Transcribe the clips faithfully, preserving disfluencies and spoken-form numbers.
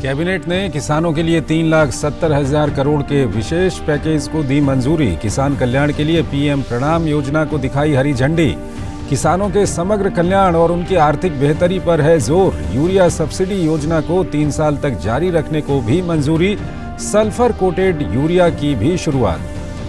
Cabinet ने किसानों के लिए तीन लाख सत्तर हजार करोड़ के विशेष पैकेज को दी मंजूरी। किसान कल्याण के लिए पीएम प्रणाम योजना को दिखाई हरी झंडी। किसानों के समग्र कल्याण और उनकी आर्थिक बेहतरी पर है जोर। यूरिया सब्सिडी योजना को तीन साल तक जारी रखने को भी मंजूरी। सल्फर कोटेड यूरिया की भी शुरुआत।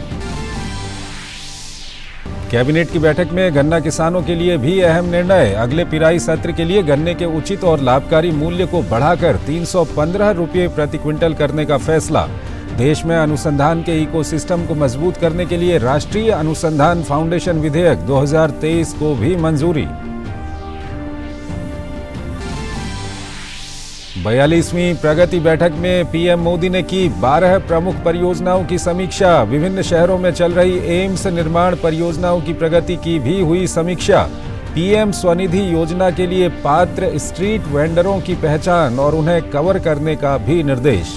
कैबिनेट की बैठक में गन्ना किसानों के लिए भी अहम निर्णय। अगले पिराई सत्र के लिए गन्ने के उचित और लाभकारी मूल्य को बढ़ाकर तीन सौ पंद्रह रुपये प्रति क्विंटल करने का फैसला। देश में अनुसंधान के इकोसिस्टम को मजबूत करने के लिए राष्ट्रीय अनुसंधान फाउंडेशन विधेयक दो हज़ार तेईस को भी मंजूरी। बयालीसवीं प्रगति बैठक में पीएम मोदी ने की बारह प्रमुख परियोजनाओं की समीक्षा। विभिन्न शहरों में चल रही एम्स निर्माण परियोजनाओं की प्रगति की भी हुई समीक्षा। पीएम स्वनिधि योजना के लिए पात्र स्ट्रीट वेंडरों की पहचान और उन्हें कवर करने का भी निर्देश।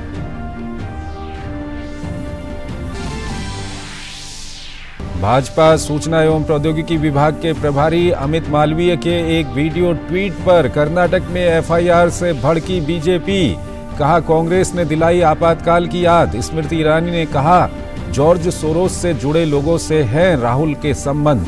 भाजपा सूचना एवं प्रौद्योगिकी विभाग के प्रभारी अमित मालवीय के एक वीडियो ट्वीट पर कर्नाटक में एफआईआर से भड़की बीजेपी। कहा, कांग्रेस ने दिलाई आपातकाल की याद। स्मृति ईरानी ने कहा, जॉर्ज सोरोस से जुड़े लोगों से हैं राहुल के संबंध।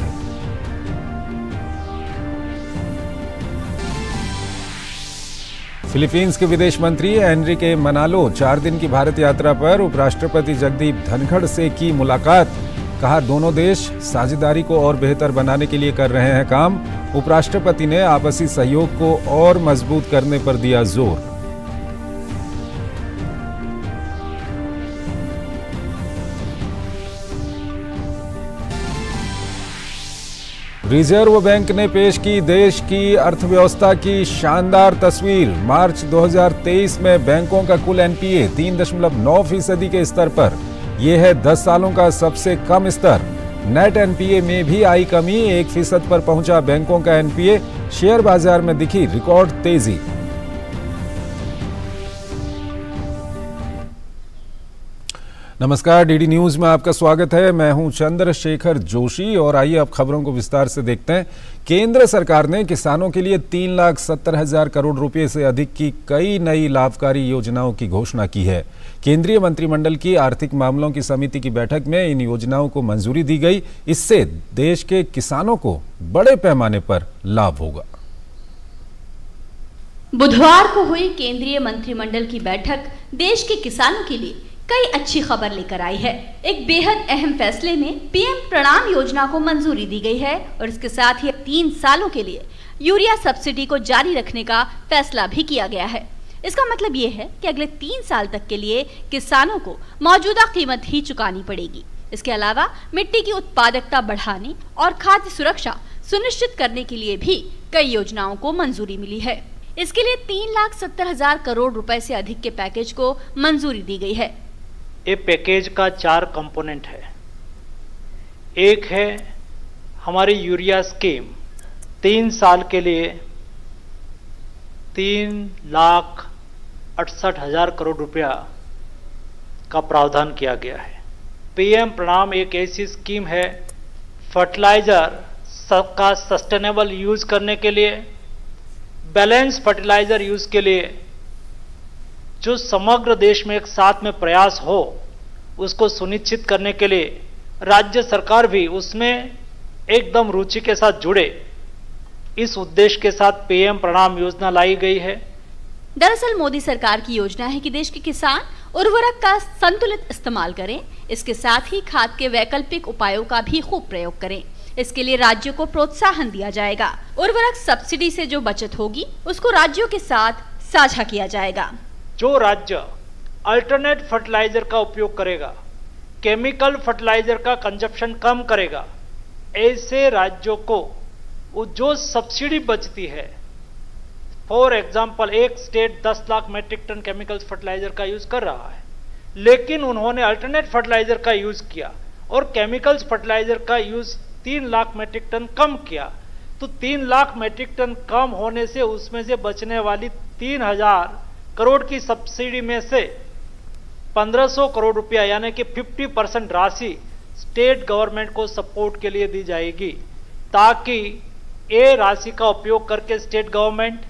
फिलीपींस के विदेश मंत्री एनरिके मनालो चार दिन की भारत यात्रा पर उपराष्ट्रपति जगदीप धनखड़ से की मुलाकात। कहा, दोनों देश साझेदारी को और बेहतर बनाने के लिए कर रहे हैं काम। उपराष्ट्रपति ने आपसी सहयोग को और मजबूत करने पर दिया जोर। रिजर्व बैंक ने पेश की देश की अर्थव्यवस्था की शानदार तस्वीर। मार्च दो हज़ार तेईस में बैंकों का कुल एनपीए तीन दशमलव नौ फीसदी के स्तर पर। यह है दस सालों का सबसे कम स्तर। नेट एनपीए में भी आई कमी, एक फीसद पर पहुंचा बैंकों का एनपीए। शेयर बाजार में दिखी रिकॉर्ड तेजी। नमस्कार, डीडी न्यूज में आपका स्वागत है। मैं हूं चंद्रशेखर जोशी और आइए अब खबरों को विस्तार से देखते हैं। केंद्र सरकार ने किसानों के लिए तीन लाख सत्तर हजार करोड़ रुपए से अधिक की कई नई लाभकारी योजनाओं की घोषणा की है। केंद्रीय मंत्रिमंडल की आर्थिक मामलों की समिति की बैठक में इन योजनाओं को मंजूरी दी गई। इससे देश के किसानों को बड़े पैमाने पर लाभ होगा। बुधवार को हुई केंद्रीय मंत्रिमंडल की बैठक देश के किसानों के लिए कई अच्छी खबर लेकर आई है। एक बेहद अहम फैसले में पीएम प्रणाम योजना को मंजूरी दी गई है और इसके साथ ही तीन सालों के लिए यूरिया सब्सिडी को जारी रखने का फैसला भी किया गया है। इसका मतलब ये है कि अगले तीन साल तक के लिए किसानों को मौजूदा कीमत ही चुकानी पड़ेगी। इसके अलावा मिट्टी की उत्पादकता बढ़ाने और खाद्य सुरक्षा सुनिश्चित करने के लिए भी कई योजनाओं को मंजूरी मिली है। इसके लिए तीन लाख सत्तर हजार करोड़ रुपए से अधिक के पैकेज को मंजूरी दी गई है। ये पैकेज का चार कंपोनेंट है। एक है हमारी यूरिया स्कीम, तीन साल के लिए तीन लाख अड़सठ हजार करोड़ रुपया का प्रावधान किया गया है। पीएम प्रणाम एक ऐसी स्कीम है फर्टिलाइजर का सस्टेनेबल यूज करने के लिए, बैलेंस फर्टिलाइजर यूज के लिए, जो समग्र देश में एक साथ में प्रयास हो उसको सुनिश्चित करने के लिए राज्य सरकार भी उसमें एकदम रुचि के साथ जुड़े, इस उद्देश्य के साथ पीएम प्रणाम योजना लाई गई है। दरअसल मोदी सरकार की योजना है कि देश के किसान उर्वरक का संतुलित इस्तेमाल करें। इसके साथ ही खाद के वैकल्पिक उपायों का भी खूब प्रयोग करें। इसके लिए राज्यों को प्रोत्साहन दिया जाएगा। उर्वरक सब्सिडी से जो बचत होगी उसको राज्यों के साथ साझा किया जाएगा। जो राज्य अल्टरनेट फर्टिलाइजर का उपयोग करेगा, केमिकल फर्टिलाइजर का कंजप्शन कम करेगा, ऐसे राज्यों को जो सब्सिडी बचती है, फॉर एग्जांपल एक स्टेट दस lakh metric ton chemical fertiliser का यूज कर रहा है, लेकिन उन्होंने अल्टरनेट फर्टिलाइजर का यूज किया और केमिकल्स फर्टिलाइजर का यूज तीन लाख मेट्रिक टन कम किया, तो तीन लाख मेट्रिक टन कम होने से उसमें से बचने वाली तीन हजार करोड़ की सब्सिडी में से पंद्रह सौ करोड़ रुपया यानी कि पचास परसेंट राशि स्टेट गवर्नमेंट को सपोर्ट के लिए दी जाएगी, ताकि ये राशि का उपयोग करके स्टेट गवर्नमेंट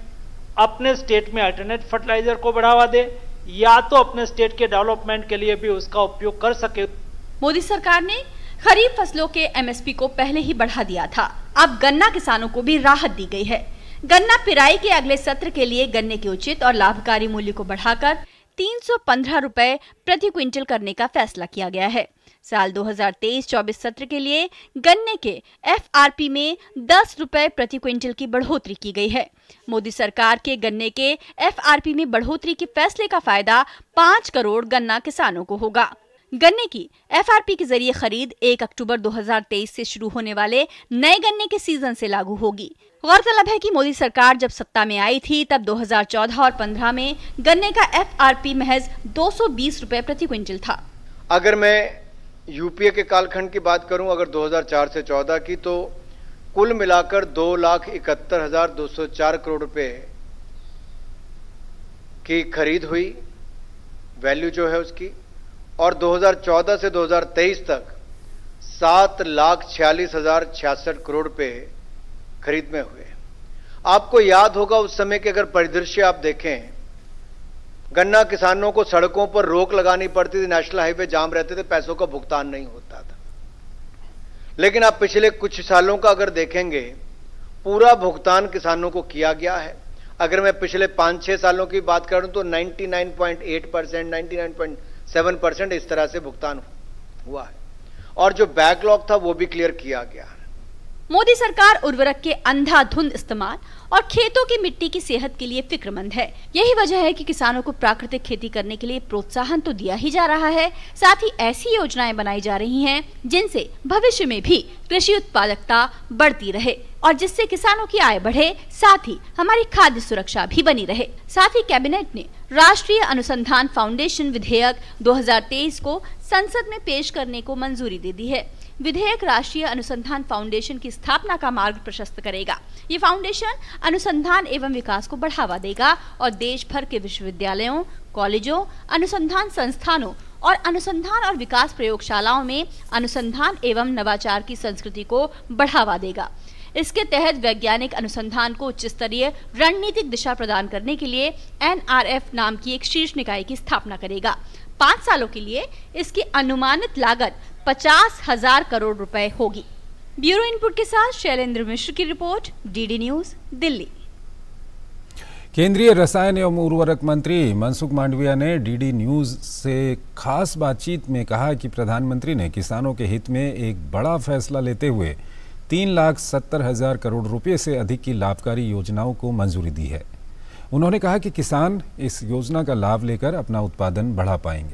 अपने स्टेट में अल्टरनेट फर्टिलाइजर को बढ़ावा दे या तो अपने स्टेट के डेवलपमेंट के लिए भी उसका उपयोग कर सके। मोदी सरकार ने खरीफ फसलों के एमएसपी को पहले ही बढ़ा दिया था। अब गन्ना किसानों को भी राहत दी गई है। गन्ना पिराई के अगले सत्र के लिए गन्ने के उचित और लाभकारी मूल्य को बढ़ाकर तीन सौ पंद्रह रुपए प्रति क्विंटल करने का फैसला किया गया है। साल दो हज़ार तेईस चौबीस सत्र के लिए गन्ने के एफआरपी में दस रुपए प्रति क्विंटल की बढ़ोतरी की गई है। मोदी सरकार के गन्ने के एफआरपी में बढ़ोतरी के फैसले का फायदा पाँच करोड़ गन्ना किसानों को होगा। गन्ने की एफआरपी के जरिए खरीद एक अक्टूबर दो हज़ार तेईस से शुरू होने वाले नए गन्ने के सीजन से लागू होगी। गौरतलब है कि मोदी सरकार जब सत्ता में आई थी तब दो हज़ार चौदह और पंद्रह में गन्ने का एफआरपी महज दो सौ बीस रुपए प्रति क्विंटल था। अगर मैं यूपीए के कालखंड की बात करूं, अगर दो हज़ार चार से चौदह की, तो कुल मिलाकर दो लाख इकहत्तर हजार दो सौ चार करोड़ रुपए की खरीद हुई, वैल्यू जो है उसकी, और दो हज़ार चौदह से दो हज़ार तेईस तक सात लाख छियालीस हजार छियासठ करोड़ रुपए खरीद में हुए। आपको याद होगा उस समय के अगर परिदृश्य आप देखें, गन्ना किसानों को सड़कों पर रोक लगानी पड़ती थी, नेशनल हाईवे जाम रहते थे, पैसों का भुगतान नहीं होता था। लेकिन आप पिछले कुछ सालों का अगर देखेंगे, पूरा भुगतान किसानों को किया गया है। अगर मैं पिछले पांच छह सालों की बात करूं तो निन्यानवे पॉइंट आठ परसेंट, निन्यानवे पॉइंट सात परसेंट इस तरह से भुगतान हुआ है, और जो बैकलॉग था वो भी क्लियर किया गया है। मोदी सरकार उर्वरक के अंधाधुंध इस्तेमाल और खेतों की मिट्टी की सेहत के लिए फिक्रमंद है। यही वजह है कि किसानों को प्राकृतिक खेती करने के लिए प्रोत्साहन तो दिया ही जा रहा है, साथ ही ऐसी योजनाएं बनाई जा रही हैं जिनसे भविष्य में भी कृषि उत्पादकता बढ़ती रहे और जिससे किसानों की आय बढ़े, साथ ही हमारी खाद्य सुरक्षा भी बनी रहे। साथ ही कैबिनेट ने राष्ट्रीय अनुसंधान फाउंडेशन विधेयक दो हज़ार तेईस को संसद में पेश करने को मंजूरी दे दी है। विधेयक राष्ट्रीय अनुसंधान फाउंडेशन की स्थापना का मार्ग प्रशस्त करेगा। ये फाउंडेशन अनुसंधान एवं विकास को बढ़ावा देगा और देश भर के विश्वविद्यालयों, कॉलेजों, अनुसंधान संस्थानों और अनुसंधान और विकास प्रयोगशालाओं में अनुसंधान एवं नवाचार की संस्कृति को बढ़ावा देगा। इसके तहत वैज्ञानिक अनुसंधान को उच्च स्तरीय रणनीतिक दिशा प्रदान करने के लिए एन आर एफ नाम की एक शीर्ष निकाय की स्थापना करेगा। पाँच सालों के लिए इसकी अनुमानित लागत पचास हजार करोड़ रुपए होगी। ब्यूरो इनपुट के साथ शैलेंद्र मिश्र की रिपोर्ट, डीडी न्यूज, दिल्ली। केंद्रीय रसायन एवं उर्वरक मंत्री मनसुख मांडविया ने डीडी न्यूज से खास बातचीत में कहा कि प्रधानमंत्री ने किसानों के हित में एक बड़ा फैसला लेते हुए तीन लाख सत्तर हजार करोड़ रुपए से अधिक की लाभकारी योजनाओं को मंजूरी दी है। उन्होंने कहा कि किसान इस योजना का लाभ लेकर अपना उत्पादन बढ़ा पाएंगे।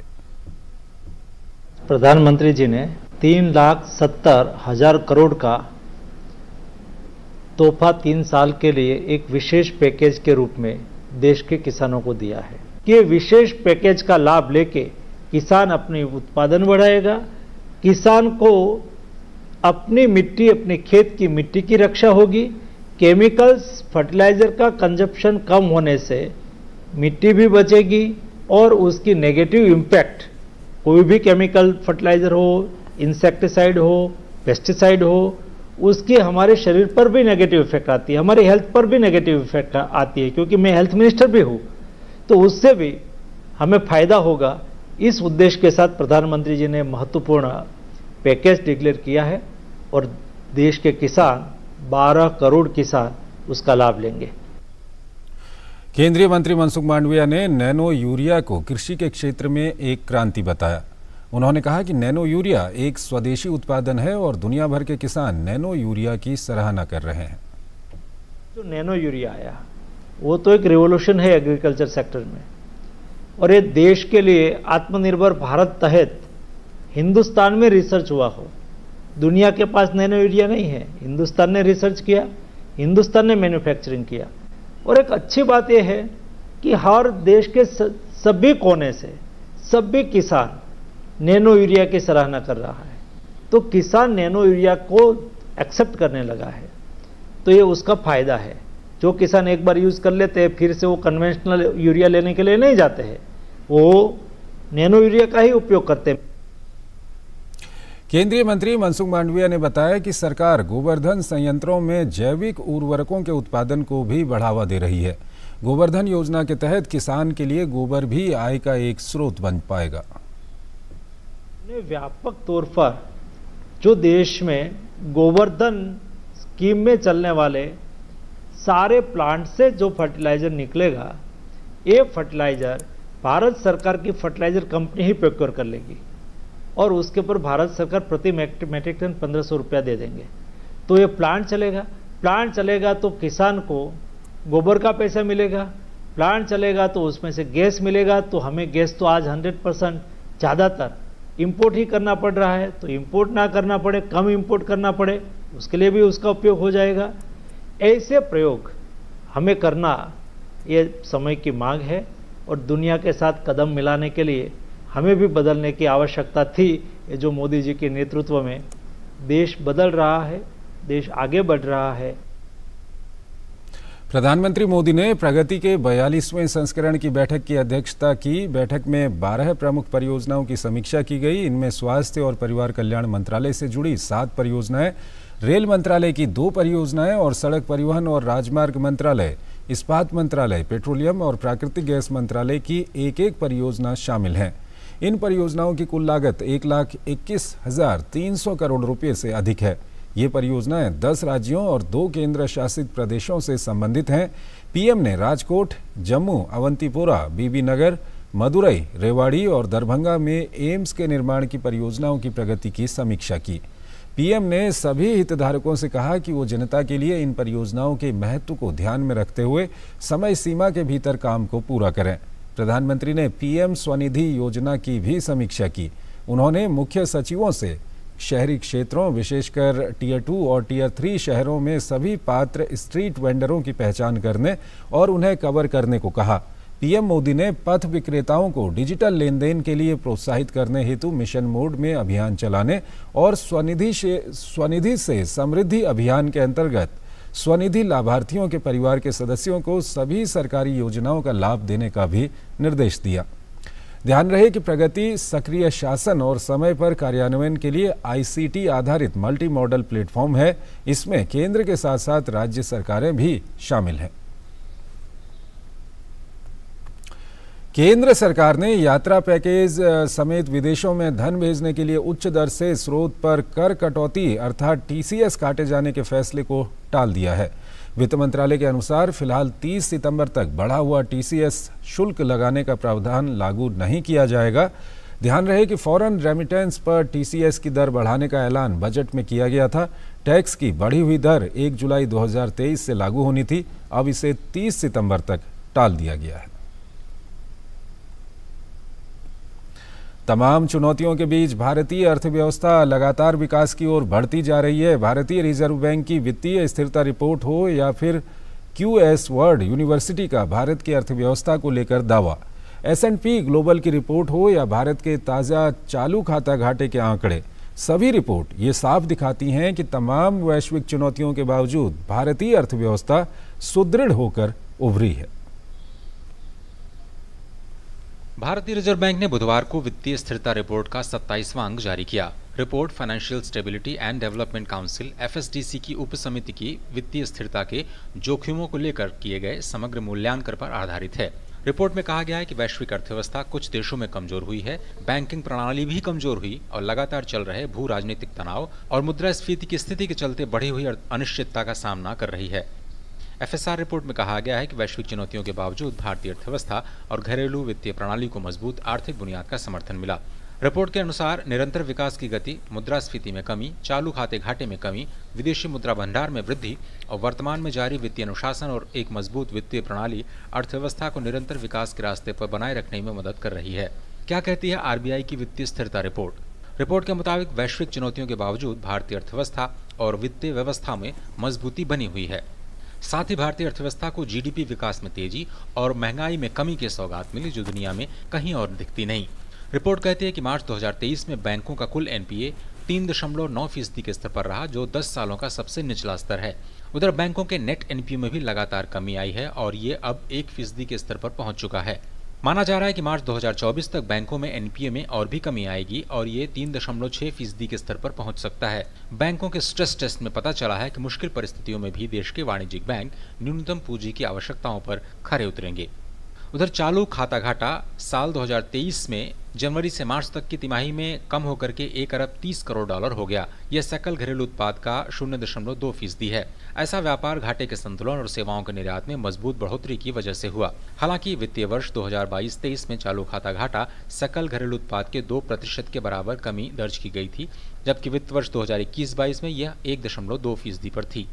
प्रधानमंत्री जी ने तीन लाख सत्तर हजार करोड़ का तोहफा तीन साल के लिए एक विशेष पैकेज के रूप में देश के किसानों को दिया है। ये विशेष पैकेज का लाभ लेके किसान अपनी उत्पादन बढ़ाएगा, किसान को अपनी मिट्टी, अपने खेत की मिट्टी की रक्षा होगी, केमिकल्स फर्टिलाइजर का कंजप्शन कम होने से मिट्टी भी बचेगी और उसकी नेगेटिव इम्पैक्ट, कोई भी केमिकल फर्टिलाइजर हो, इंसेक्टिसाइड हो, पेस्टिसाइड हो, उसकी हमारे शरीर पर भी नेगेटिव इफेक्ट आती है, हमारे हेल्थ पर भी नेगेटिव इफेक्ट आती है, क्योंकि मैं हेल्थ मिनिस्टर भी हूँ, तो उससे भी हमें फायदा होगा। इस उद्देश्य के साथ प्रधानमंत्री जी ने महत्वपूर्ण पैकेज डिक्लेयर किया है और देश के किसान, बारह करोड़ किसान उसका लाभ लेंगे। केंद्रीय मंत्री मनसुख मांडविया ने नैनो यूरिया को कृषि के क्षेत्र में एक क्रांति बताया। उन्होंने कहा कि नैनो यूरिया एक स्वदेशी उत्पादन है और दुनिया भर के किसान नैनो यूरिया की सराहना कर रहे हैं। जो नैनो यूरिया आया वो तो एक रिवॉल्यूशन है एग्रीकल्चर सेक्टर में, और ये देश के लिए आत्मनिर्भर भारत तहत हिंदुस्तान में रिसर्च हुआ हो। दुनिया के पास नैनो यूरिया नहीं है, हिंदुस्तान ने रिसर्च किया, हिंदुस्तान ने मैन्युफैक्चरिंग किया। और एक अच्छी बात यह है कि हर देश के सभी कोने से सभी किसान नैनो यूरिया की सराहना कर रहा है, तो किसान नैनो यूरिया को एक्सेप्ट करने लगा है, तो ये उसका फायदा है। जो किसान एक बार यूज कर लेते हैं फिर से वो कन्वेंशनल यूरिया लेने के लिए नहीं जाते हैं, वो नैनो यूरिया का ही उपयोग करते हैं। केंद्रीय मंत्री मनसुख मांडविया ने बताया कि सरकार गोवर्धन संयंत्रों में जैविक उर्वरकों के उत्पादन को भी बढ़ावा दे रही है। गोवर्धन योजना के तहत किसान के लिए गोबर भी आय का एक स्रोत बन पाएगा। व्यापक तौर पर जो देश में गोवर्धन स्कीम में चलने वाले सारे प्लांट से जो फर्टिलाइजर निकलेगा, ये फर्टिलाइजर भारत सरकार की फर्टिलाइजर कंपनी ही प्रोक्योर कर लेगी और उसके ऊपर भारत सरकार प्रति मैट्रिक टन पंद्रह सौ रुपया दे देंगे। तो ये प्लांट चलेगा, प्लांट चलेगा तो किसान को गोबर का पैसा मिलेगा, प्लांट चलेगा तो उसमें से गैस मिलेगा। तो हमें गैस तो आज हंड्रेड परसेंट ज़्यादातर इंपोर्ट ही करना पड़ रहा है, तो इंपोर्ट ना करना पड़े, कम इंपोर्ट करना पड़े, उसके लिए भी उसका उपयोग हो जाएगा। ऐसे प्रयोग हमें करना ये समय की मांग है और दुनिया के साथ कदम मिलाने के लिए हमें भी बदलने की आवश्यकता थी। ये जो मोदी जी के नेतृत्व में देश बदल रहा है, देश आगे बढ़ रहा है। प्रधानमंत्री मोदी ने प्रगति के बयालीसवें संस्करण की बैठक की अध्यक्षता की। बैठक में बारह प्रमुख परियोजनाओं की समीक्षा की गई। इनमें स्वास्थ्य और परिवार कल्याण मंत्रालय से जुड़ी सात परियोजनाएं, रेल मंत्रालय की दो परियोजनाएं और सड़क परिवहन और राजमार्ग मंत्रालय, इस्पात मंत्रालय, पेट्रोलियम और प्राकृतिक गैस मंत्रालय की एक एक परियोजना शामिल हैं। इन परियोजनाओं की कुल लागत एक लाख इक्कीस हजार तीन सौ करोड़ रुपए से अधिक है। ये परियोजनाएं दस राज्यों और दो केंद्र शासित प्रदेशों से संबंधित हैं। पीएम ने राजकोट, जम्मू, अवंतीपोरा, बीबीनगर, मदुरई, रेवाड़ी और दरभंगा में एम्स के निर्माण की परियोजनाओं की प्रगति की समीक्षा की। पीएम ने सभी हितधारकों से कहा कि वो जनता के लिए इन परियोजनाओं के महत्व को ध्यान में रखते हुए समय सीमा के भीतर काम को पूरा करें। प्रधानमंत्री ने पीएम स्वनिधि योजना की भी समीक्षा की। उन्होंने मुख्य सचिवों से शहरी क्षेत्रों, विशेषकर टीयर टू और टीयर थ्री शहरों में सभी पात्र स्ट्रीट वेंडरों की पहचान करने और उन्हें कवर करने को कहा। पीएम मोदी ने पथ विक्रेताओं को डिजिटल लेन देन के लिए प्रोत्साहित करने हेतु मिशन मोड में अभियान चलाने और स्वनिधि से स्वनिधि से समृद्धि अभियान के अंतर्गत स्वनिधि लाभार्थियों के परिवार के सदस्यों को सभी सरकारी योजनाओं का लाभ देने का भी निर्देश दिया। ध्यान रहे कि प्रगति सक्रिय शासन और समय पर कार्यान्वयन के लिए आईसीटी आधारित मल्टी मॉडल प्लेटफॉर्म है। इसमें केंद्र के साथ साथ राज्य सरकारें भी शामिल हैं। केंद्र सरकार ने यात्रा पैकेज समेत विदेशों में धन भेजने के लिए उच्च दर से स्रोत पर कर कटौती अर्थात टीसीएस काटे जाने के फैसले को टाल दिया है। वित्त मंत्रालय के अनुसार फिलहाल तीस सितंबर तक बढ़ा हुआ टीसीएस शुल्क लगाने का प्रावधान लागू नहीं किया जाएगा। ध्यान रहे कि फॉरेन रेमिटेंस पर टीसीएस की दर बढ़ाने का ऐलान बजट में किया गया था। टैक्स की बढ़ी हुई दर एक जुलाई दो हज़ार तेईस से लागू होनी थी, अब इसे तीस सितंबर तक टाल दिया गया है। तमाम चुनौतियों के बीच भारतीय अर्थव्यवस्था लगातार विकास की ओर बढ़ती जा रही है। भारतीय रिजर्व बैंक की वित्तीय स्थिरता रिपोर्ट हो या फिर क्यूएस वर्ल्ड यूनिवर्सिटी का भारत की अर्थव्यवस्था को लेकर दावा, एस एंड पी ग्लोबल की रिपोर्ट हो या भारत के ताज़ा चालू खाता घाटे के आंकड़े, सभी रिपोर्ट ये साफ दिखाती हैं कि तमाम वैश्विक चुनौतियों के बावजूद भारतीय अर्थव्यवस्था सुदृढ़ होकर उभरी है। भारतीय रिजर्व बैंक ने बुधवार को वित्तीय स्थिरता रिपोर्ट का सत्ताईसवां अंक जारी किया। Report financial stability and development council F S D C की उपसमिति की वित्तीय स्थिरता के जोखिमों को लेकर किए गए समग्र मूल्यांकन पर आधारित है। रिपोर्ट में कहा गया है कि वैश्विक अर्थव्यवस्था कुछ देशों में कमजोर हुई है, बैंकिंग प्रणाली भी कमजोर हुई और लगातार चल रहे भू राजनीतिक तनाव और मुद्रास्फीति की स्थिति के चलते बढ़ी हुई अनिश्चितता का सामना कर रही है। एफ एस आर रिपोर्ट में कहा गया है कि वैश्विक चुनौतियों के बावजूद भारतीय अर्थव्यवस्था और घरेलू वित्तीय प्रणाली को मजबूत आर्थिक बुनियाद का समर्थन मिला। रिपोर्ट के अनुसार निरंतर विकास की गति, मुद्रास्फीति में कमी, चालू खाते घाटे में कमी, विदेशी मुद्रा भंडार में वृद्धि और वर्तमान में जारी वित्तीय अनुशासन और एक मजबूत वित्तीय प्रणाली अर्थव्यवस्था को निरंतर विकास के रास्ते पर बनाए रखने में मदद कर रही है। क्या कहती है आर बी आई की वित्तीय स्थिरता रिपोर्ट? रिपोर्ट के मुताबिक वैश्विक चुनौतियों के बावजूद भारतीय अर्थव्यवस्था और वित्तीय व्यवस्था में मजबूती बनी हुई है। साथ ही भारतीय अर्थव्यवस्था को जी डी पी विकास में तेजी और महंगाई में कमी की सौगात मिली, जो दुनिया में कहीं और दिखती नहीं। रिपोर्ट कहती है कि मार्च दो हज़ार तेईस में बैंकों का कुल एन पी ए तीन दशमलव नौ फीसदी के स्तर पर रहा, जो दस सालों का सबसे निचला स्तर है। उधर बैंकों के नेट एन पी ए में भी लगातार कमी आई है और ये अब एक फीसदी के स्तर पर पहुंच चुका है। माना जा रहा है कि मार्च दो हज़ार चौबीस तक बैंकों में एनपीए में और भी कमी आएगी और ये तीन दशमलव छह फीसदी के स्तर पर पहुंच सकता है। बैंकों के स्ट्रेस टेस्ट में पता चला है कि मुश्किल परिस्थितियों में भी देश के वाणिज्यिक बैंक न्यूनतम पूंजी की आवश्यकताओं पर खरे उतरेंगे। उधर चालू खाता घाटा साल दो हज़ार तेईस में जनवरी से मार्च तक की तिमाही में कम होकर के एक अरब तीस करोड़ डॉलर हो गया। यह सकल घरेलू उत्पाद का शून्य दशमलव दो फीसदी है। ऐसा व्यापार घाटे के संतुलन और सेवाओं के निर्यात में मजबूत बढ़ोतरी की वजह से हुआ। हालांकि वित्तीय वर्ष दो हज़ार बाईस तेईस में चालू खाता घाटा सकल घरेलू उत्पाद के दो प्रतिशत के बराबर कमी दर्ज की गई थी, जबकि वित्त वर्ष दो हज़ार इक्कीस बाईस में यह एक दशमलव दो फीसदी पर थी।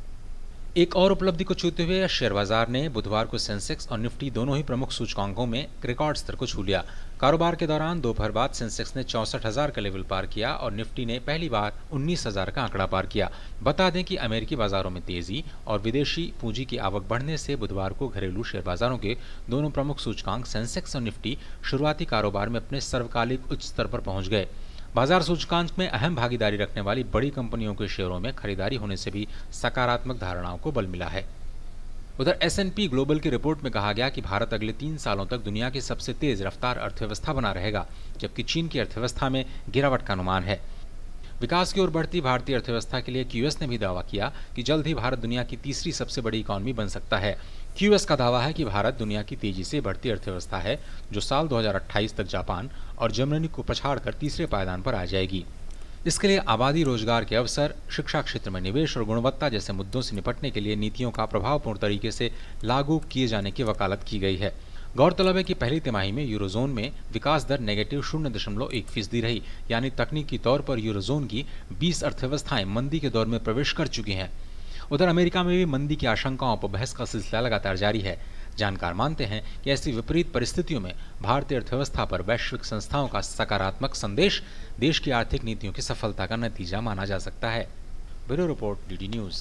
एक और उपलब्धि को छूते हुए शेयर बाजार ने बुधवार को सेंसेक्स और निफ्टी दोनों ही प्रमुख सूचकांकों में रिकॉर्ड स्तर को छू लिया। कारोबार के दौरान दोपहर बाद सेंसेक्स ने चौसठ हजार का लेवल पार किया और निफ्टी ने पहली बार उन्नीस हजार का आंकड़ा पार किया। बता दें कि अमेरिकी बाजारों में तेजी और विदेशी पूंजी की आवक बढ़ने से बुधवार को घरेलू शेयर बाजारों के दोनों प्रमुख सूचकांक सेंसेक्स और निफ्टी शुरुआती कारोबार में अपने सर्वकालिक उच्च स्तर पर पहुंच गए। बाजार सूचकांक में अहम भागीदारी रखने वाली बड़ी कंपनियों के शेयरों में खरीदारी होने से भी सकारात्मक धारणाओं को बल मिला है। उधर एस एंड पी ग्लोबल की रिपोर्ट में कहा गया कि भारत अगले तीन सालों तक दुनिया की सबसे तेज रफ्तार अर्थव्यवस्था बना रहेगा, जबकि चीन की अर्थव्यवस्था में गिरावट का अनुमान है। विकास की ओर बढ़ती भारतीय अर्थव्यवस्था के लिए क्यूएस ने भी दावा किया कि जल्द ही भारत दुनिया की तीसरी सबसे बड़ी इकॉनमी बन सकता है। क्यूएस का दावा है कि भारत दुनिया की तेजी से बढ़ती अर्थव्यवस्था है, जो साल दो हज़ार अट्ठाईस तक जापान और जर्मनी को पछाड़कर तीसरे पायदान पर आ जाएगी। इसके लिए आबादी, रोजगार के अवसर, शिक्षा क्षेत्र में निवेश और गुणवत्ता जैसे मुद्दों से निपटने के लिए नीतियों का प्रभावपूर्ण तरीके से लागू किए जाने की वकालत की गई है। गौरतलब है कि पहली तिमाही में यूरोजोन में विकास दर नेगेटिव शून्य दशमलव एक फीसदी रही, यानी तकनीकी तौर पर यूरोजोन की बीस अर्थव्यवस्थाएं मंदी के दौर में प्रवेश कर चुकी हैं। उधर अमेरिका में भी मंदी की आशंकाओं पर बहस का सिलसिला लगातार जारी है। जानकार मानते हैं कि ऐसी विपरीत परिस्थितियों में भारतीय अर्थव्यवस्था पर वैश्विक संस्थाओं का सकारात्मक संदेश देश की आर्थिक नीतियों की सफलता का नतीजा माना जा सकता है। Bureau report, DD news.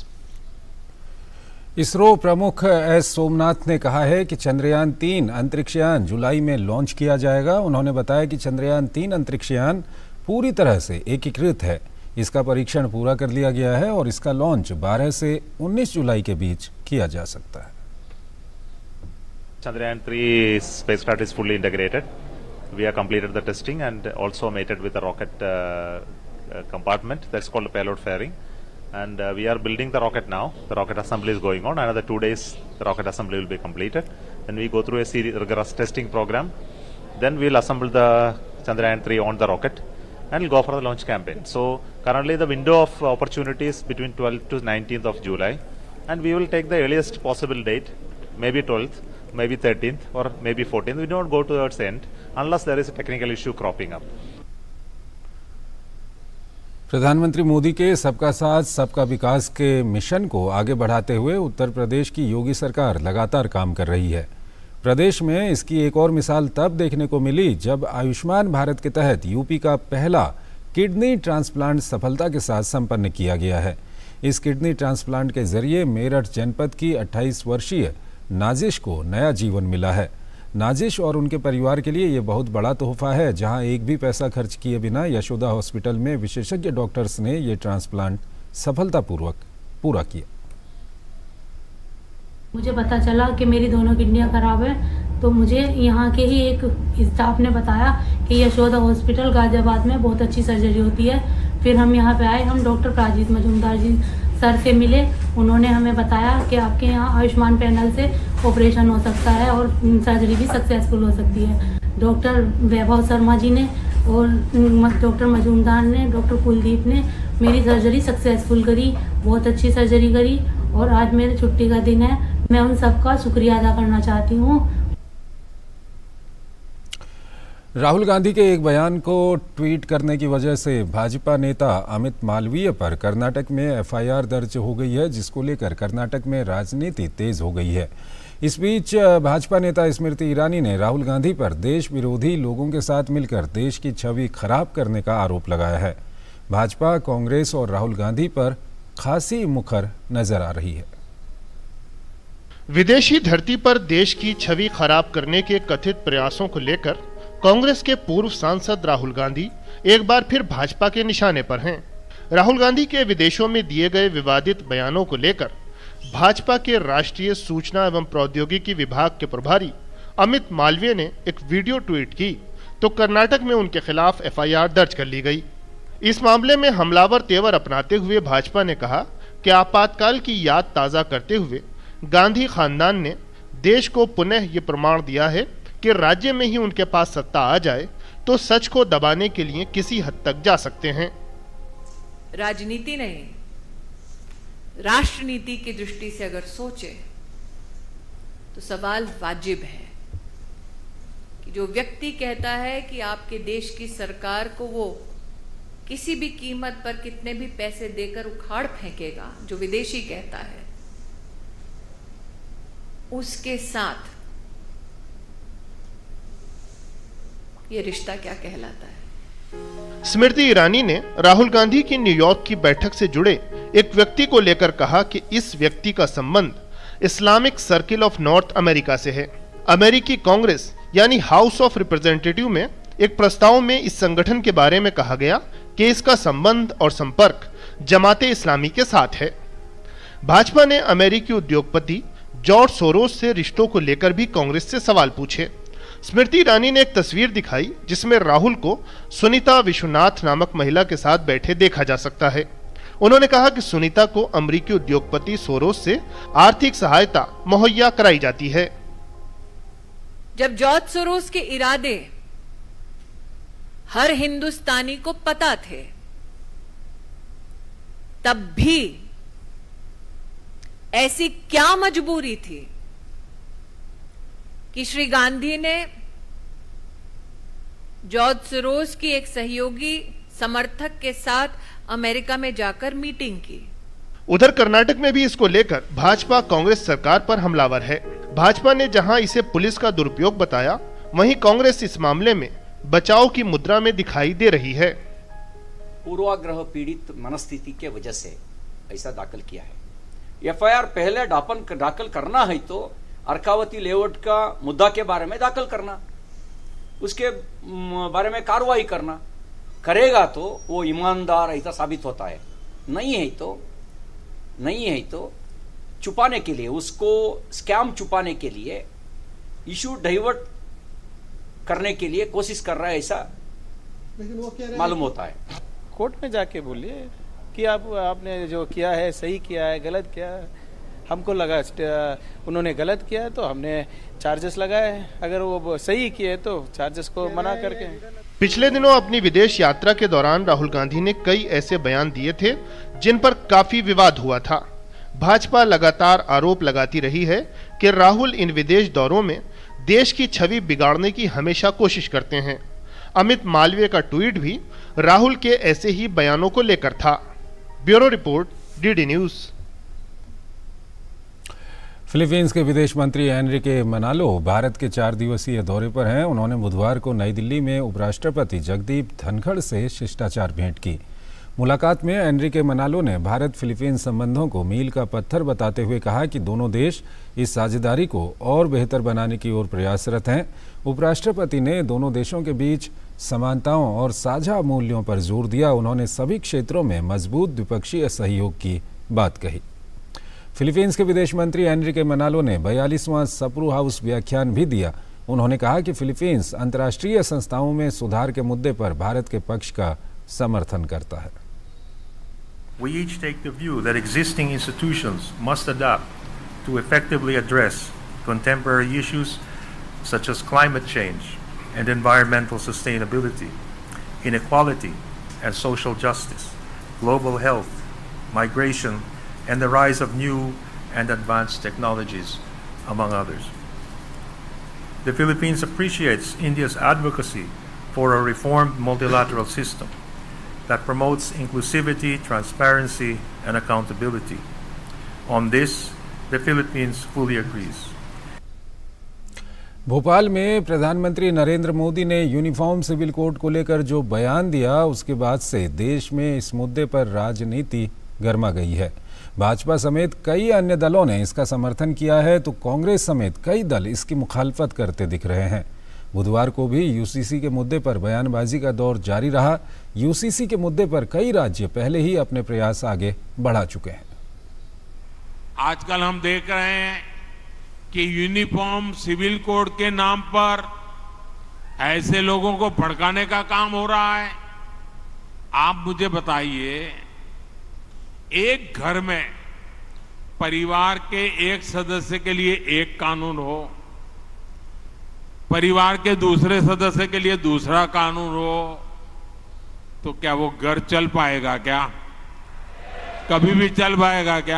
ISRO प्रमुख एस सोमनाथ ने कहा है कि चंद्रयान तीन अंतरिक्षयान जुलाई में लॉन्च किया जाएगा। उन्होंने बताया कि चंद्रयान तीन अंतरिक्षयान पूरी तरह से एकीकृत है। इसका परीक्षण पूरा कर लिया गया है और इसका लॉन्च बारह से उन्नीस जुलाई के बीच किया जा सकता है। Chandrayaan three spacecraft is fully integrated. We have completed the testing and also mated with a rocket uh, uh, compartment that's called payload fairing. And uh, we are building the rocket now. The rocket assembly is going on. Another two days, the rocket assembly will be completed. Then we go through a series, rigorous testing program. Then we'll assemble the Chandrayaan three on the rocket and we'll go for the launch campaign. So currently the window of opportunity is between twelfth to nineteenth of July. And we will take the earliest possible date, maybe twelfth. Maybe thirteenth or maybe fourteenth. We don't go towards the end unless there is a technical issue cropping up. प्रधानमंत्री मोदी के सबका साथ सबका विकास के mission को आगे बढ़ाते हुए उत्तर प्रदेश की योगी सरकार लगातार काम कर रही है। प्रदेश में इसकी एक और मिसाल तब देखने को मिली जब आयुष्मान भारत के तहत यूपी का पहला किडनी ट्रांसप्लांट सफलता के साथ संपन्न किया गया है। इस किडनी ट्रांसप्लांट के जरिए मेरठ जनपद की अट्ठाईस वर्षीय नाजिश को नया जीवन मिला है। नाजिश और उनके परिवार के लिए ये बहुत बड़ा तोहफा है, जहां एक भी पैसा खर्च किए बिना यशोदा हॉस्पिटल में विशेषज्ञ डॉक्टर्स ने ये ट्रांसप्लांट सफलतापूर्वक पूरा किया। मुझे पता चला कि मेरी दोनों किडनियां खराब है, तो मुझे यहाँ के ही एक स्टाफ ने बताया कि यशोदा हॉस्पिटल गाजियाबाद में बहुत अच्छी सर्जरी होती है। फिर हम यहाँ पे आए, हम डॉक्टर प्राजीत मजूमदार जी सर से मिले। उन्होंने हमें बताया कि आपके यहाँ आयुष्मान पैनल से ऑपरेशन हो सकता है और सर्जरी भी सक्सेसफुल हो सकती है। डॉक्टर वैभव शर्मा जी ने और डॉक्टर मजूमदार ने, डॉक्टर कुलदीप ने मेरी सर्जरी सक्सेसफुल करी, बहुत अच्छी सर्जरी करी और आज मेरे छुट्टी का दिन है। मैं उन सबका शुक्रिया अदा करना चाहती हूँ। राहुल गांधी के एक बयान को ट्वीट करने की वजह से भाजपा नेता अमित मालवीय पर कर्नाटक में एफ आई आर दर्ज हो गई है, जिसको लेकर कर्नाटक में राजनीति तेज हो गई है। इस बीच भाजपा नेता स्मृति ईरानी ने राहुल गांधी पर देश विरोधी लोगों के साथ मिलकर देश की छवि खराब करने का आरोप लगाया है। भाजपा, कांग्रेस और राहुल गांधी पर खासी मुखर नजर आ रही है। विदेशी धरती पर देश की छवि खराब करने के कथित प्रयासों को लेकर कांग्रेस के पूर्व सांसद राहुल गांधी एक बार फिर भाजपा के निशाने पर हैं। राहुल गांधी के विदेशों में दिए गए विवादित बयानों को लेकर भाजपा के राष्ट्रीय सूचना एवं प्रौद्योगिकी विभाग के प्रभारी अमित मालवीय ने एक वीडियो ट्वीट की तो कर्नाटक में उनके खिलाफ एफ आई आर दर्ज कर ली गई। इस मामले में हमलावर तेवर अपनाते हुए भाजपा ने कहा कि आपातकाल की याद ताज़ा करते हुए गांधी खानदान ने देश को पुनः ये प्रमाण दिया है कि राज्य में ही उनके पास सत्ता आ जाए तो सच को दबाने के लिए किसी हद तक जा सकते हैं। राजनीति नहीं, राष्ट्रनीति की दृष्टि से अगर सोचे तो सवाल वाजिब है कि जो व्यक्ति कहता है कि आपके देश की सरकार को वो किसी भी कीमत पर कितने भी पैसे देकर उखाड़ फेंकेगा, जो विदेशी कहता है, उसके साथ ये रिश्ता क्या कहलाता है। स्मृति ईरानी ने राहुल गांधी की न्यूयॉर्क की बैठक से जुड़े एक व्यक्ति को लेकर कहा कि इस व्यक्ति का संबंध Islamic Circle of North America से है। अमेरिकी कांग्रेस यानी हाउस ऑफ रिप्रेजेंटेटिव में एक प्रस्ताव में इस संगठन के बारे में कहा गया कि इसका संबंध और संपर्क जमाते इस्लामी के साथ है। भाजपा ने अमेरिकी उद्योगपति जॉर्ज सोरोस से रिश्तों को लेकर भी कांग्रेस से सवाल पूछे। स्मृति ईरानी ने एक तस्वीर दिखाई जिसमें राहुल को सुनीता विश्वनाथ नामक महिला के साथ बैठे देखा जा सकता है। उन्होंने कहा कि सुनीता को अमेरिकी उद्योगपति सोरोस से आर्थिक सहायता मुहैया कराई जाती है। जब जॉर्ज सोरोस के इरादे हर हिंदुस्तानी को पता थे, तब भी ऐसी क्या मजबूरी थी कि श्री गांधी ने जॉर्ज सोरोस की एक सहयोगी समर्थक के साथ अमेरिका में जाकर मीटिंग की। उधर कर्नाटक में भी इसको लेकर भाजपा कांग्रेस सरकार पर हमलावर है। भाजपा ने जहां इसे पुलिस का दुरुपयोग बताया, वहीं कांग्रेस इस मामले में बचाव की मुद्रा में दिखाई दे रही है। पूर्वाग्रह पीड़ित मनस्थिति के वजह से ऐसा दाखिल किया है। एफ आई आर पहले डापन दाखिल करना है तो अर्कावती लेआउट का मुद्दा के बारे में दाखिल करना, उसके बारे में कार्रवाई करना, करेगा तो वो ईमानदार ऐसा साबित होता है। नहीं है तो नहीं है तो छुपाने के लिए, उसको स्कैम छुपाने के लिए, इशू डाइवर्ट करने के लिए कोशिश कर रहा है, ऐसा मालूम होता है। कोर्ट में जाके बोलिए कि आप आपने जो किया है सही किया है, गलत किया है। हमको लगा उन्होंने गलत किया है तो हमने चार्जेस लगाए, अगर वो सही किए तो चार्जेस को मना करके। पिछले दिनों अपनी विदेश यात्रा के दौरान राहुल गांधी ने कई ऐसे बयान दिए थे जिन पर काफी विवाद हुआ था। भाजपा लगातार आरोप लगाती रही है कि राहुल इन विदेश दौरों में देश की छवि बिगाड़ने की हमेशा कोशिश करते हैं। अमित मालवीय का ट्वीट भी राहुल के ऐसे ही बयानों को लेकर था। Bureau report, D D news. Philippines के विदेश मंत्री एनरिके मनालो भारत के चार दिवसीय दौरे पर हैं। उन्होंने बुधवार को नई दिल्ली में उपराष्ट्रपति जगदीप धनखड़ से शिष्टाचार भेंट की। मुलाकात में एनरिके मनालो ने भारत फिलीपींस संबंधों को मील का पत्थर बताते हुए कहा कि दोनों देश इस साझेदारी को और बेहतर बनाने की ओर प्रयासरत हैं। उपराष्ट्रपति ने दोनों देशों के बीच समानताओं और साझा मूल्यों पर जोर दिया। उन्होंने सभी क्षेत्रों में मजबूत द्विपक्षीय सहयोग की बात कही। फिलीपींस के विदेश मंत्री एनरिके मनालो ने बयालीसवां सप्रू हाउस व्याख्यान भी दिया। उन्होंने कहा कि फिलीपींस अंतर्राष्ट्रीय संस्थाओं में सुधार के मुद्दे पर भारत के पक्ष का समर्थन करता है। We each take the view that existing institutions must adapt to effectively address contemporary issues such as climate change and environmental sustainability, inequality and social justice, global health, migration, and the rise of new and advanced technologies, among others. The Philippines appreciates India's advocacy for a reformed multilateral system that promotes inclusivity, transparency, and accountability. On this, the Philippines fully agrees. Bhopal में प्रधानमंत्री नरेंद्र मोदी ने uniform civil code को लेकर जो बयान दिया, उसके बाद से देश में इस मुद्दे पर राजनीति गर्मा गई है। भाजपा समेत कई अन्य दलों ने इसका समर्थन किया है तो कांग्रेस समेत कई दल इसकी मुखालफत करते दिख रहे हैं। बुधवार को भी यूसीसी के मुद्दे पर बयानबाजी का दौर जारी रहा। यूसीसी के मुद्दे पर कई राज्य पहले ही अपने प्रयास आगे बढ़ा चुके हैं। आजकल हम देख रहे हैं कि यूनिफॉर्म सिविल कोड के नाम पर ऐसे लोगों को भड़काने का काम हो रहा है। आप मुझे बताइए, एक घर में परिवार के एक सदस्य के लिए एक कानून हो, परिवार के दूसरे सदस्य के लिए दूसरा कानून हो, तो क्या वो घर चल पाएगा क्या? कभी भी चल पाएगा क्या?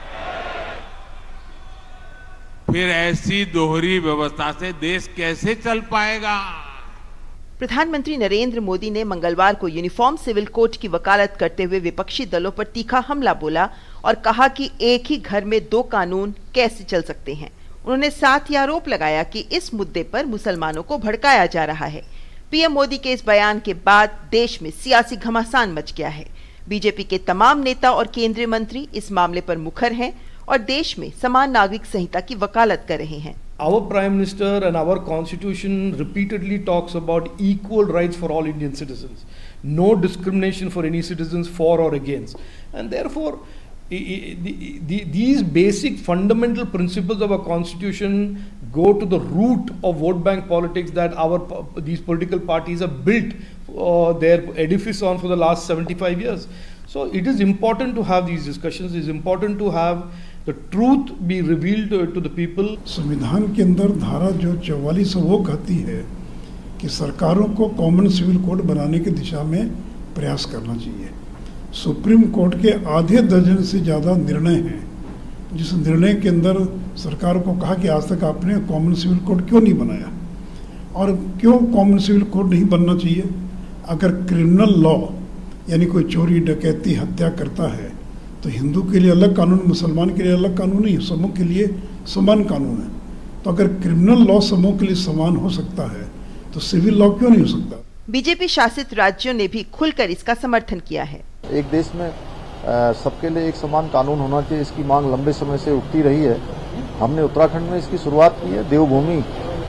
फिर ऐसी दोहरी व्यवस्था से देश कैसे चल पाएगा? प्रधानमंत्री नरेंद्र मोदी ने मंगलवार को यूनिफॉर्म सिविल कोड की वकालत करते हुए विपक्षी दलों पर तीखा हमला बोला और कहा कि एक ही घर में दो कानून कैसे चल सकते हैं। उन्होंने साथ ही आरोप लगाया कि इस मुद्दे पर मुसलमानों को भड़काया जा रहा है। पीएम मोदी के इस बयान के बाद देश में सियासी घमासान मच गया है। बीजेपी के तमाम नेता और केंद्रीय मंत्री इस मामले पर मुखर हैं और देश में समान नागरिक संहिता की वकालत कर रहे हैं। Our Prime Minister and our Constitution repeatedly talks about equal rights for all Indian citizens, no discrimination for any citizens for or against, and therefore the, the, these basic fundamental principles of our Constitution go to the root of vote bank politics that our these political parties have built uh, their edifice on for the last seventy-five years. So it is important to have these discussions. It is important to have the truth be revealed to, to the people. संविधान के अंदर धारा जो चौवालीस वो कहती है कि सरकारों को कॉमन सिविल कोड बनाने की दिशा में प्रयास करना चाहिए। सुप्रीम कोर्ट के आधे दर्जन से ज़्यादा निर्णय हैं जिस निर्णय के अंदर सरकार को कहा कि आज तक आपने कॉमन सिविल कोड क्यों नहीं बनाया और क्यों कॉमन सिविल कोड नहीं बनना चाहिए। अगर क्रिमिनल लॉ यानी कोई चोरी डकैती हत्या करता है तो हिंदू के लिए अलग कानून, मुसलमान के लिए अलग कानून नहीं है, समूह के लिए समान कानून है। तो अगर क्रिमिनल लॉ समूह के लिए समान हो सकता है तो सिविल लॉ क्यों नहीं हो सकता। बीजेपी शासित राज्यों ने भी खुलकर इसका समर्थन किया है। एक देश में सबके लिए एक समान कानून होना चाहिए, इसकी मांग लंबे समय से उठती रही है। हमने उत्तराखंड में इसकी शुरुआत की है। देवभूमि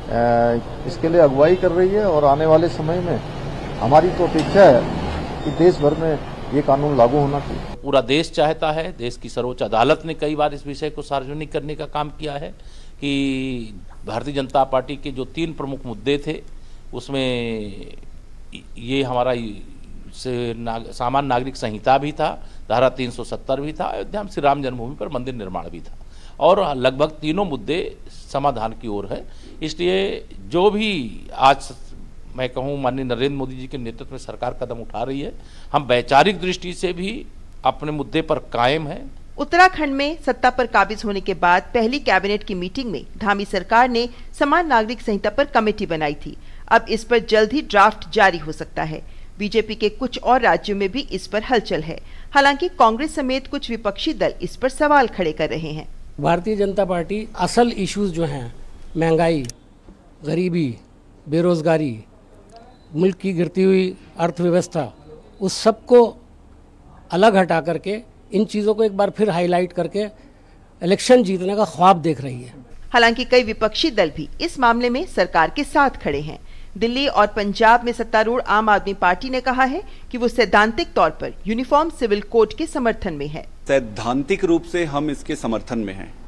इसके लिए अगुवाई कर रही है और आने वाले समय में हमारी तो अपेक्षा है कि देश भर में ये कानून लागू होना चाहिए। पूरा देश चाहता है। देश की सर्वोच्च अदालत ने कई बार इस विषय को सार्वजनिक करने का काम किया है कि भारतीय जनता पार्टी के जो तीन प्रमुख मुद्दे थे उसमें ये हमारा से नाग, सामान्य नागरिक संहिता भी था, धारा तीन सौ सत्तर भी था, अयोध्या में श्री राम जन्मभूमि पर मंदिर निर्माण भी था और लगभग तीनों मुद्दे समाधान की ओर है। इसलिए जो भी आज मैं कहूँ माननीय नरेंद्र मोदी जी के नेतृत्व में सरकार कदम उठा रही है, हम वैचारिक दृष्टि से भी अपने मुद्दे पर कायम है। उत्तराखंड में सत्ता पर काबिज होने के बाद पहली कैबिनेट की मीटिंग में धामी सरकार ने समान नागरिक संहिता पर कमेटी बनाई थी। अब इस पर जल्द ही ड्राफ्ट जारी हो सकता है। बीजेपी के कुछ और राज्यों में भी इस पर हलचल है। हालांकि कांग्रेस समेत कुछ विपक्षी दल इस पर सवाल खड़े कर रहे हैं। भारतीय जनता पार्टी असल इश्यूज जो हैं, महंगाई, गरीबी, बेरोजगारी, मुल्क की गिरती हुई अर्थव्यवस्था, उस सब को अलग हटा करके इन चीज़ों को एक बार फिर हाईलाइट करके इलेक्शन जीतने का ख्वाब देख रही है। हालांकि कई विपक्षी दल भी इस मामले में सरकार के साथ खड़े हैं। दिल्ली और पंजाब में सत्तारूढ़ आम आदमी पार्टी ने कहा है कि वो सैद्धांतिक तौर पर यूनिफॉर्म सिविल कोड के समर्थन में है। सैद्धांतिक रूप से हम इसके समर्थन में हैं।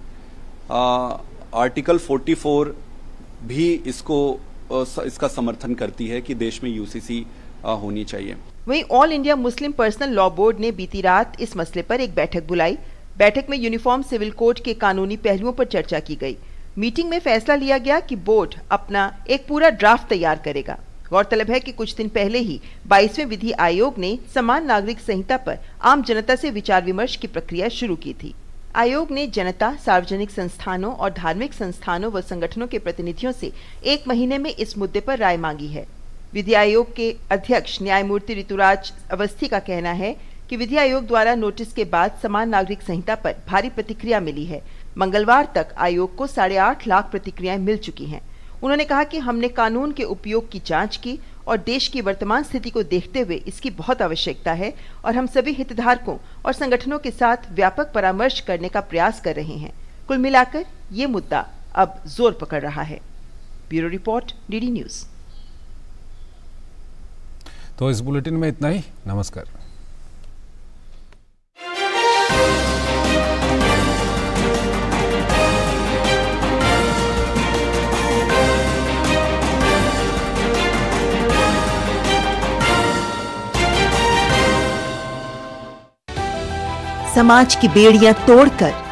आर्टिकल चौवालीस भी इसको इसका समर्थन करती है कि देश में यूसीसी होनी चाहिए। वहीं All India Muslim Personal Law Board ने बीती रात इस मसले पर एक बैठक बुलाई। बैठक में यूनिफॉर्म सिविल कोड के कानूनी पहलुओं पर चर्चा की गई। मीटिंग में फैसला लिया गया कि बोर्ड अपना एक पूरा ड्राफ्ट तैयार करेगा। गौरतलब है कि कुछ दिन पहले ही बाईसवें विधि आयोग ने समान नागरिक संहिता पर आम जनता से विचार विमर्श की प्रक्रिया शुरू की थी। आयोग ने जनता, सार्वजनिक संस्थानों और धार्मिक संस्थानों व संगठनों के प्रतिनिधियों से एक महीने में इस मुद्दे पर राय मांगी है। विधि आयोग के अध्यक्ष न्यायमूर्ति ऋतुराज अवस्थी का कहना है कि विधि आयोग द्वारा नोटिस के बाद समान नागरिक संहिता पर भारी प्रतिक्रिया मिली है। मंगलवार तक आयोग को साढ़े आठ लाख प्रतिक्रियाएं मिल चुकी हैं। उन्होंने कहा कि हमने कानून के उपयोग की जांच की और देश की वर्तमान स्थिति को देखते हुए इसकी बहुत आवश्यकता है और हम सभी हितधारकों और संगठनों के साथ व्यापक परामर्श करने का प्रयास कर रहे हैं। कुल मिलाकर ये मुद्दा अब जोर पकड़ रहा है। Bureau report, DD news. तो इस बुलेटिन में इतना ही। नमस्कार। समाज की बेड़ियां तोड़कर